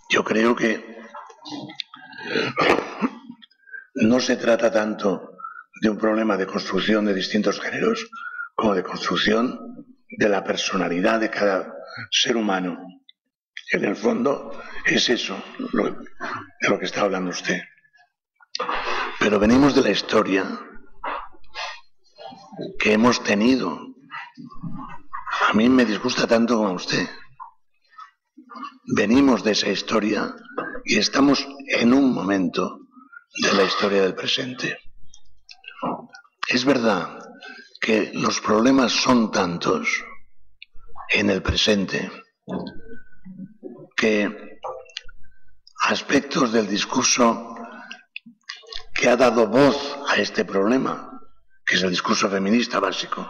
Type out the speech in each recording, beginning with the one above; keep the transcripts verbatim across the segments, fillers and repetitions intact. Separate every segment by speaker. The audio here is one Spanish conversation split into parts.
Speaker 1: Yo creo que no se trata tanto de un problema de construcción de distintos géneros como de construcción de la personalidad de cada ser humano. En el fondo es eso lo, de lo que está hablando usted. Pero venimos de la historia que hemos tenido. A mí me disgusta tanto como a usted. Venimos de esa historia y estamos en un momento de la historia del presente. Es verdad que los problemas son tantos en el presente que aspectos del discurso que ha dado voz a este problema, que es el discurso feminista básico,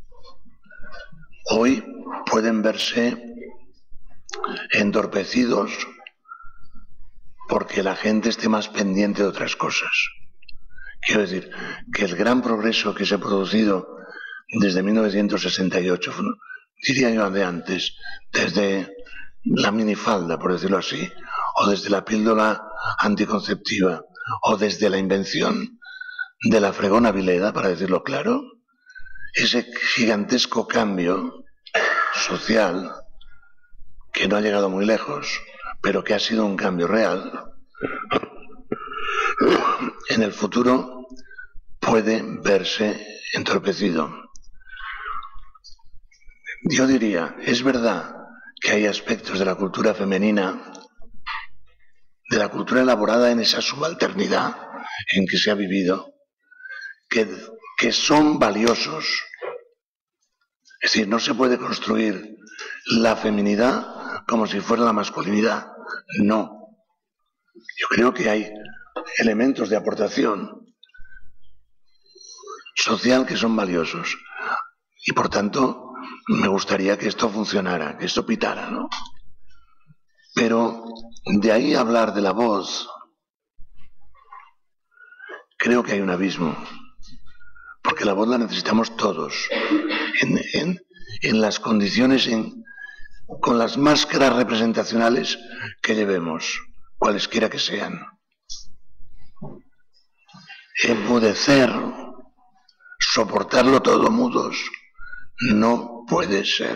Speaker 1: hoy pueden verse entorpecidos porque la gente esté más pendiente de otras cosas. Quiero decir que el gran progreso que se ha producido desde mil novecientos sesenta y ocho, diría yo de antes, desde la minifalda, por decirlo así, o desde la píldora anticonceptiva, o desde la invención de la fregona Vileda, para decirlo claro, ese gigantesco cambio social que no ha llegado muy lejos, pero que ha sido un cambio real, en el futuro puede verse entorpecido. Yo diría, es verdad que hay aspectos de la cultura femenina, de la cultura elaborada en esa subalternidad en que se ha vivido, que, que son valiosos. Es decir, no se puede construir la feminidad como si fuera la masculinidad. No. Yo creo que hay elementos de aportación social que son valiosos. Y por tanto, me gustaría que esto funcionara, que esto pitara, ¿no? Pero de ahí a hablar de la voz, creo que hay un abismo. Porque la voz la necesitamos todos, en, en, en las condiciones, en, con las máscaras representacionales que llevemos, cualesquiera que sean. Empudecer, soportarlo todo mudos, no puede ser.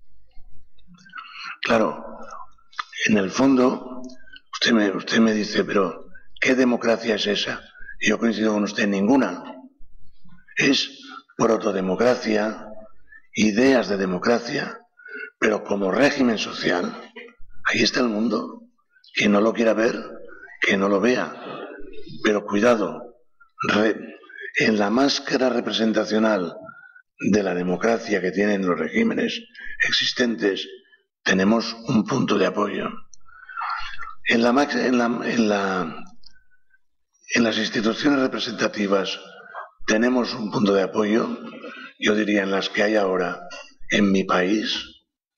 Speaker 1: Claro, en el fondo, usted me, usted me dice, pero ¿qué democracia es esa? Y yo coincido con usted, ninguna. Es protodemocracia, ideas de democracia, pero como régimen social, ahí está el mundo. Quien no lo quiera ver, que no lo vea. Pero cuidado, re, en la máscara representacional de la democracia que tienen los regímenes existentes, tenemos un punto de apoyo. En, la, en, la, en, la, en las instituciones representativas tenemos un punto de apoyo, yo diría en las que hay ahora en mi país,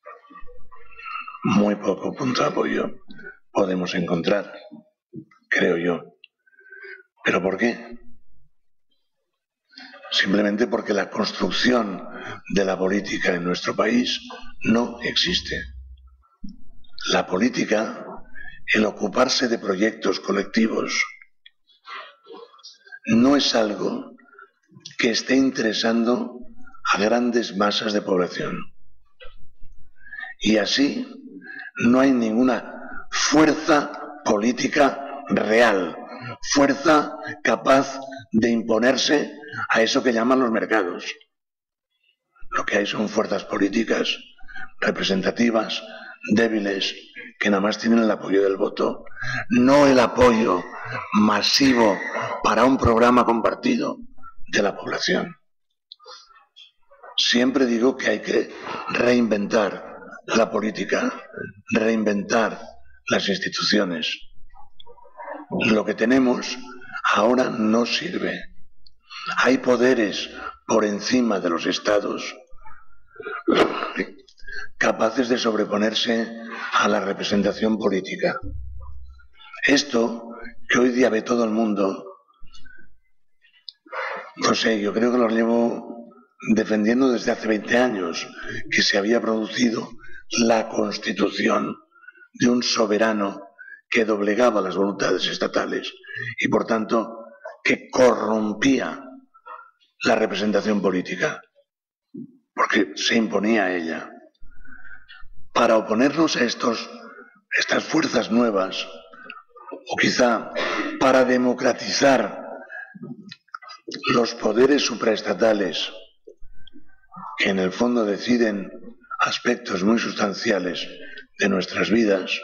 Speaker 1: muy poco punto de apoyo podemos encontrar, creo yo. ¿Pero por qué? Simplemente porque la construcción de la política en nuestro país no existe. La política, el ocuparse de proyectos colectivos, no es algo que esté interesando a grandes masas de población. Y así no hay ninguna fuerza política real, fuerza capaz de imponerse a eso que llaman los mercados. Lo que hay son fuerzas políticas representativas, débiles, que nada más tienen el apoyo del voto, no el apoyo masivo para un programa compartido de la población. Siempre digo que hay que reinventar la política, reinventar las instituciones. Lo que tenemos ahora no sirve. Hay poderes por encima de los estados capaces de sobreponerse a la representación política. Esto que hoy día ve todo el mundo, no sé, yo creo que lo llevo defendiendo desde hace veinte años, que se había producido la constitución de un soberano que doblegaba las voluntades estatales y, por tanto, que corrompía la representación política, porque se imponía a ella. Para oponernos a estos, estas fuerzas nuevas, o quizá para democratizar los poderes supraestatales, que en el fondo deciden aspectos muy sustanciales de nuestras vidas,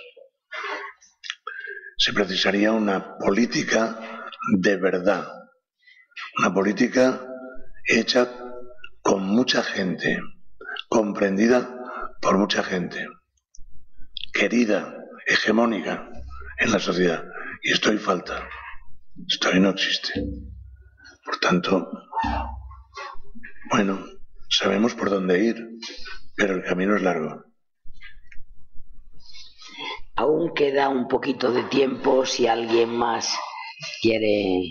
Speaker 1: se precisaría una política de verdad, una política hecha con mucha gente, comprendida por mucha gente, querida, hegemónica en la sociedad. Y esto hoy falta, esto hoy no existe. Por tanto, bueno, sabemos por dónde ir, pero el camino es largo.
Speaker 2: Aún queda un poquito de tiempo si alguien más quiere.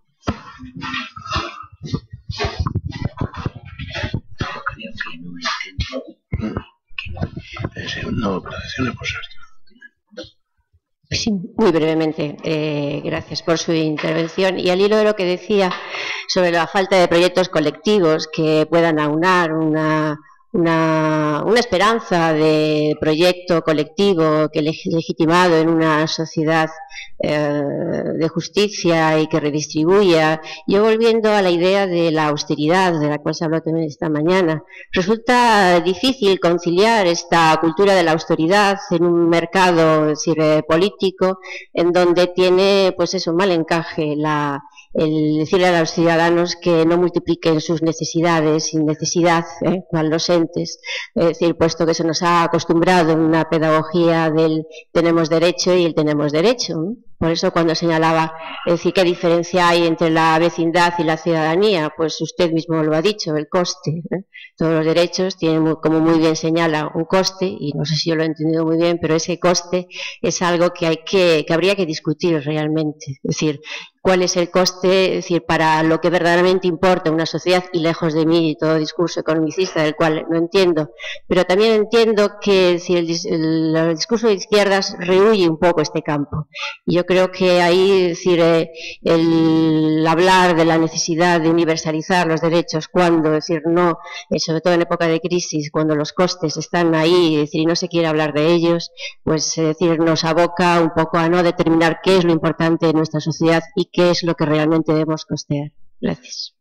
Speaker 2: Creo que no entiendo.
Speaker 1: No, pero decía una cosa.
Speaker 3: Sí, muy brevemente, eh, gracias por su intervención. Y al hilo de lo que decía sobre la falta de proyectos colectivos que puedan aunar una, una, una esperanza de proyecto colectivo que leg legitimado en una sociedad eh, de justicia y que redistribuya, yo volviendo a la idea de la austeridad, de la cual se habló también esta mañana, resulta difícil conciliar esta cultura de la austeridad en un mercado, es decir, eh, político, en donde tiene, pues eso, mal encaje la, el decirle a los ciudadanos que no multipliquen sus necesidades sin necesidad, ¿eh? cual los entes, es decir, puesto que se nos ha acostumbrado en una pedagogía del tenemos derecho y el tenemos derecho, ¿no? Por eso cuando señalaba, es decir, qué diferencia hay entre la vecindad y la ciudadanía, pues usted mismo lo ha dicho, el coste, ¿eh? Todos los derechos tienen, como muy bien señala, un coste, y no sé si yo lo he entendido muy bien, pero ese coste es algo que hay que, que habría que discutir realmente. Es decir, cuál es el coste, es decir, para lo que verdaderamente importa a una sociedad, y lejos de mí todo discurso economicista del cual no entiendo, pero también entiendo que si el, el, el discurso de izquierdas rehuye un poco este campo. Y yo creo que ahí, es decir, eh, el hablar de la necesidad de universalizar los derechos cuando, es decir, no, eh, sobre todo en época de crisis, cuando los costes están ahí, es decir, y no se quiere hablar de ellos, pues es decir, nos aboca un poco a no determinar qué es lo importante en nuestra sociedad y qué es lo que realmente debemos costear. Gracias.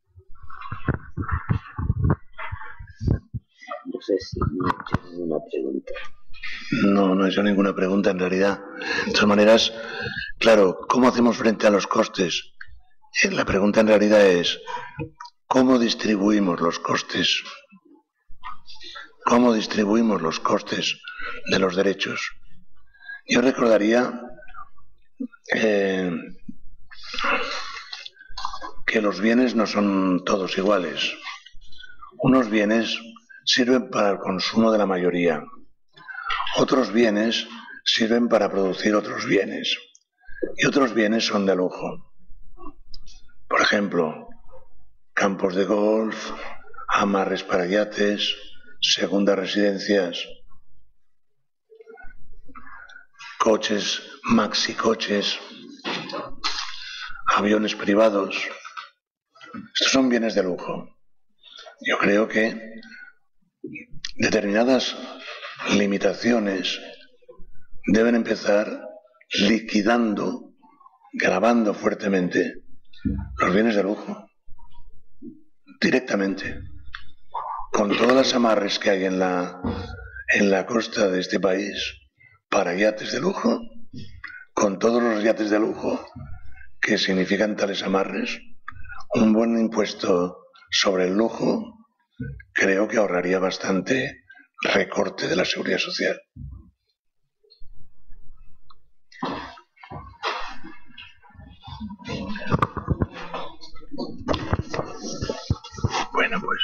Speaker 2: No sé si me ha hecho ninguna pregunta.
Speaker 1: No, no he hecho ninguna pregunta en realidad. De todas maneras, claro, ¿cómo hacemos frente a los costes? La pregunta en realidad es, ¿cómo distribuimos los costes? ¿Cómo distribuimos los costes de los derechos? Yo recordaría eh, que los bienes no son todos iguales. Unos bienes sirven para el consumo de la mayoría. Otros bienes sirven para producir otros bienes. Y otros bienes son de lujo. Por ejemplo, campos de golf, amarres para yates, segundas residencias, coches, maxi coches, aviones privados. Estos son bienes de lujo. Yo creo que determinadas limitaciones deben empezar liquidando, gravando fuertemente los bienes de lujo, directamente, con todas las amarres que hay en la, en la costa de este país para yates de lujo, con todos los yates de lujo que significan tales amarres, un buen impuesto sobre el lujo creo que ahorraría bastante recorte de la seguridad social. Bueno, pues...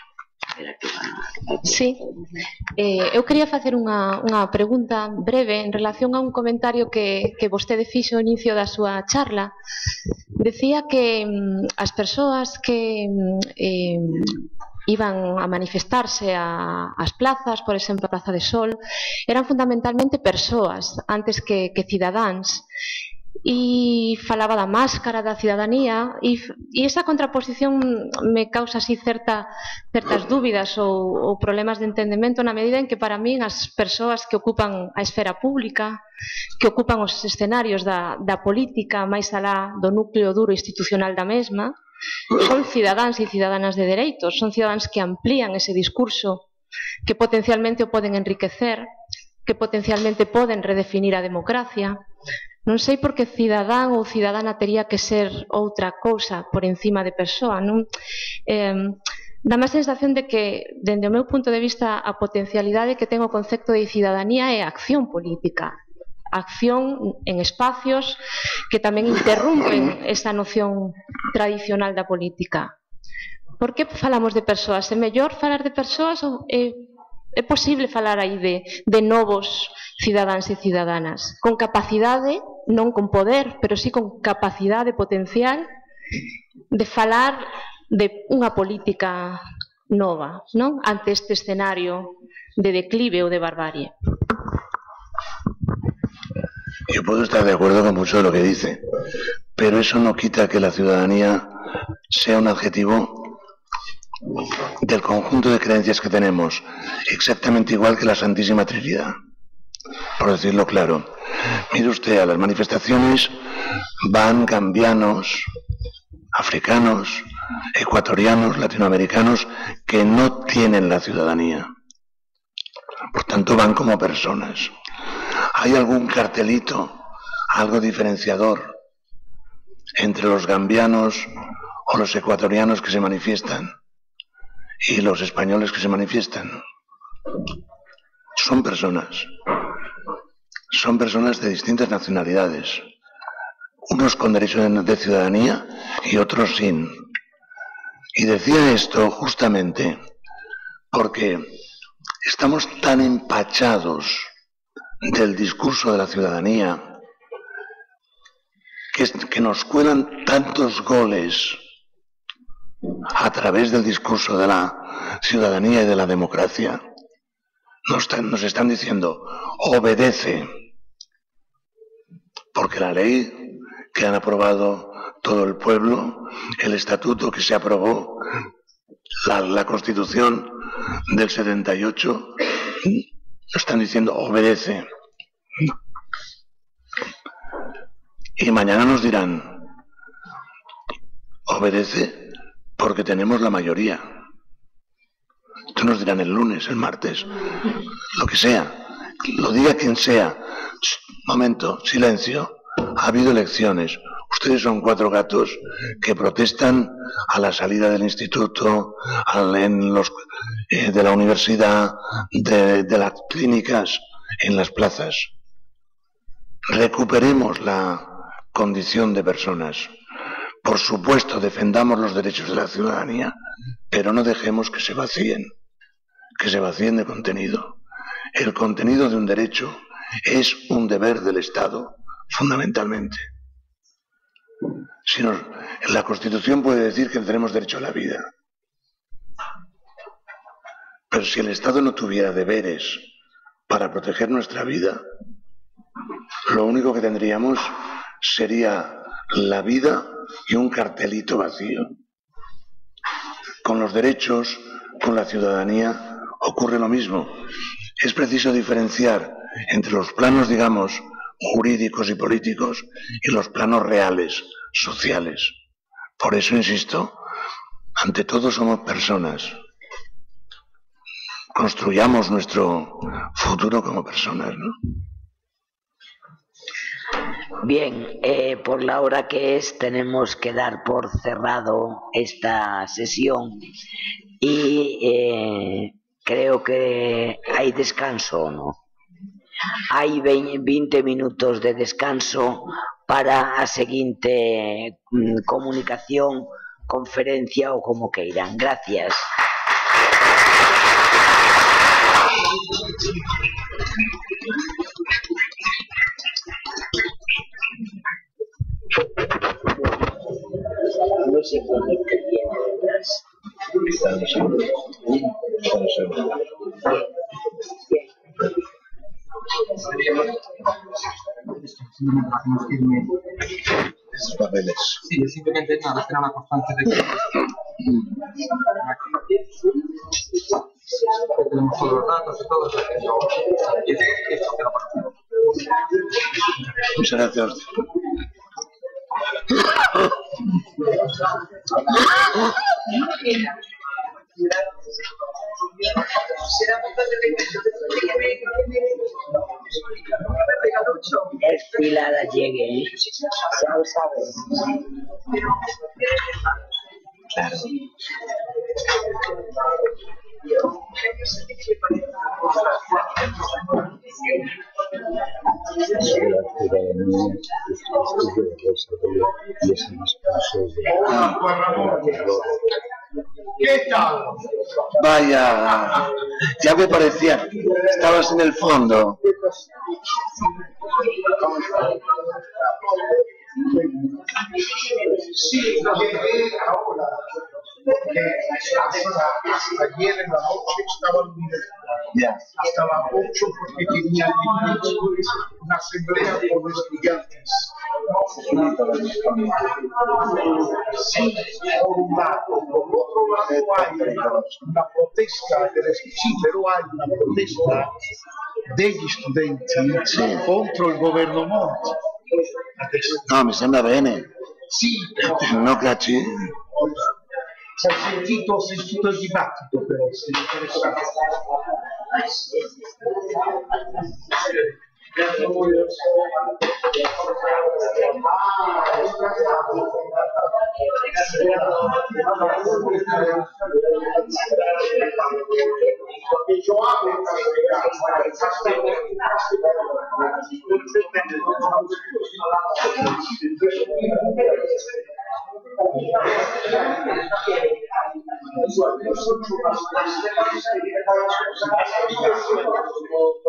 Speaker 4: Sí, eh, eu quería facer unha, unha pregunta breve en relación a un comentario que, que vostede fixo ao inicio da súa charla. Decía que mm, as persoas que mm, eh, iban a manifestarse a, ás plazas, por exemplo, a Praza de Sol, eran fundamentalmente persoas antes que, que cidadáns. E falaba da máscara da cidadanía e, e esa contraposición me causa así certa, certas dúbidas ou, ou problemas de entendemento na medida en que para min as persoas que ocupan a esfera pública, que ocupan os escenarios da, da política máis alá do núcleo duro institucional da mesma, son cidadáns e cidadánas de dereitos, son cidadáns que amplían ese discurso, que potencialmente o poden enriquecer, que potencialmente poden redefinir a democracia. Non sei por que cidadán ou cidadana tería que ser outra cousa por encima de persoa, non? Eh, dame a sensación de que, dende o meu punto de vista, a potencialidade que ten o concepto de cidadanía é a acción política. Acción en espacios que tamén interrumpen esa noción tradicional da política. Por que falamos de persoas? É mellor falar de persoas ou é, é posible falar aí de, de novos cidadáns e cidadanas, con capacidade, non con poder, pero sí con capacidade potencial de falar de unha política nova, non? Ante este escenario de declive ou de barbarie.
Speaker 1: Yo puedo estar de acuerdo con mucho de lo que dice, pero eso no quita que la ciudadanía sea un adjetivo del conjunto de creencias que tenemos, exactamente igual que la Santísima Trinidad. Por decirlo claro, mire usted, a las manifestaciones van gambianos, africanos, ecuatorianos, latinoamericanos que no tienen la ciudadanía. Por tanto, van como personas. ¿Hay algún cartelito, algo diferenciador entre los gambianos o los ecuatorianos que se manifiestan y los españoles que se manifiestan? Son personas. Son personas de distintas nacionalidades, unos con derecho de ciudadanía y otros sin. Y decía esto justamente porque estamos tan empachados del discurso de la ciudadanía que, que nos cuelan tantos goles a través del discurso de la ciudadanía y de la democracia. Nos están, nos están diciendo, obedece, porque la ley que han aprobado todo el pueblo, el estatuto que se aprobó, la, la Constitución del setenta y ocho, nos están diciendo, obedece. Y mañana nos dirán, obedece porque tenemos la mayoría. Esto nos dirán el lunes, el martes, lo que sea, lo diga quien sea. Momento, silencio, ha habido elecciones. Ustedes son cuatro gatos que protestan a la salida del instituto, al, en los, eh, de la universidad, de, de las clínicas, en las plazas. Recuperemos la condición de personas. Por supuesto, defendamos los derechos de la ciudadanía, pero no dejemos que se vacíen, que se vacíen de contenido. El contenido de un derecho es un deber del Estado, fundamentalmente. Si nos, la Constitución puede decir que tenemos derecho a la vida, pero si el Estado no tuviera deberes para proteger nuestra vida, lo único que tendríamos sería la vida y un cartelito vacío. Con los derechos, con la ciudadanía, ocurre lo mismo. Es preciso diferenciar entre los planos, digamos, jurídicos y políticos y los planos reales, sociales. Por eso insisto, ante todo somos personas. Construyamos nuestro futuro como personas, ¿no?
Speaker 2: Bien, eh, por la hora que es, tenemos que dar por cerrado esta sesión y eh, creo que hay descanso, ¿no? Hai veinte minutos de descanso para a seguinte comunicación, conferencia ou como queiran. Gracias. No sé cuándo viene atrás.
Speaker 5: Simplemente para que nos firme
Speaker 1: esos papeles.
Speaker 5: Sí, simplemente nada, será una constante de que tenemos todos los datos y todo, y esto queda para nosotros.
Speaker 1: Muchas gracias a usted.
Speaker 2: Estilada llegue, ya lo sabes.
Speaker 1: Claro.
Speaker 6: ¿Qué tal?
Speaker 1: Vaya, ya me parecía, estabas en el fondo.
Speaker 6: Sí, llegué ahora, porque hasta, hasta ayer en la noche estaba en la universidad.
Speaker 1: Ya.
Speaker 6: Hasta las ocho porque tenía una asamblea con estudiantes. Sí, por un lado. Por otro lado hay una, una protesta, del, sí, pero hay una protesta degli studenti sì. contro il governo Monti.
Speaker 1: No, mi sembra bene.
Speaker 6: Sì,
Speaker 1: no, cacci.
Speaker 6: Ho sentito, ho sentito il dibattito, però, se è interessante. Thank you.